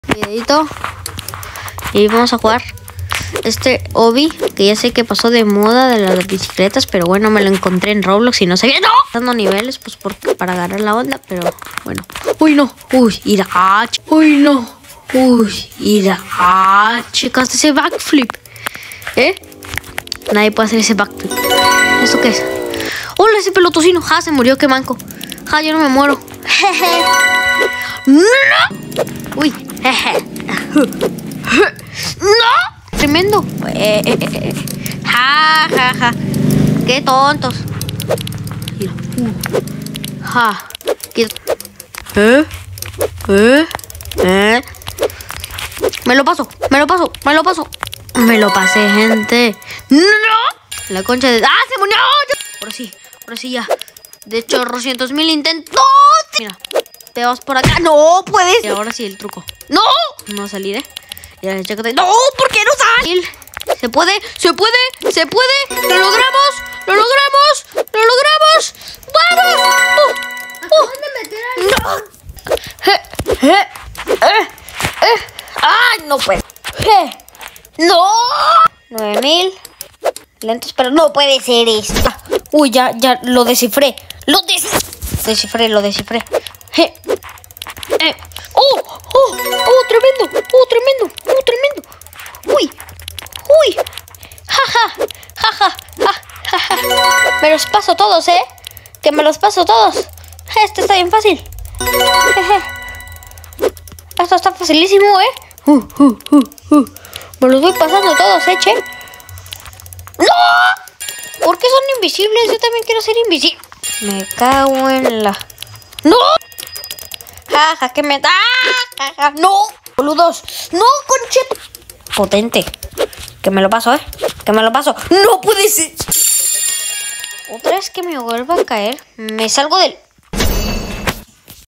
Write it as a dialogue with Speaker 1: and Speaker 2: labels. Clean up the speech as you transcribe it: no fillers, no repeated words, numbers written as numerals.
Speaker 1: Videito. Y vamos a jugar este Obby, que ya sé que pasó de moda de las bicicletas, pero bueno, me lo encontré en Roblox y no sabía. ¡No! Dando niveles, pues para agarrar la onda, pero bueno. ¡Uy, no! ¡Uy, ira! ¡Uy, no! ¡Uy, ira! Chicas, ese backflip. Nadie puede hacer ese backflip. ¿Esto qué es? ¡Hola, ese pelotocino! ¡Ja, se murió! ¡Qué manco! ¡Ja, yo no me muero! ¡Jeje! ¡No! ¡Uy! ¡Jeje! ¡No! ¡Tremendo! ¡Ja, ja, ja! ¡Qué tontos! Mira. ¡Ja! Me lo paso, me lo paso, me lo paso. Me lo pasé, gente. ¡No! La concha de... ¡Ah, se murió! Ahora sí ya. De hecho, 200.000 intentos. Mira, te vas por acá. ¡No puedes! Y ahora sí el truco. ¡No! No salir, Ya, chécate. ¡No! ¿Por qué no sale? Se puede, se puede, se puede. ¡Lo logramos! ¡Lo logramos! ¡Lo logramos! ¡Vamos! ¡No! ¡Ay, no puede! ¡No! 9.000 lentos, pero no puede ser esto. Uy, ya lo descifré. Lo descifré. Tremendo. Tremendo. Uy. Ja. Me los paso todos, que me los paso todos. Este está bien fácil. Esto está facilísimo, Me los voy pasando todos, che. ¡No! ¿Por qué son invisibles? Yo también quiero ser invisible. Me cago en la... ¡No! Jaja, que me da. Jaja, no. Boludos. No, conchete. Potente. Que me lo paso, Que me lo paso. No puede ser. Otra vez que me vuelva a caer. Me salgo del...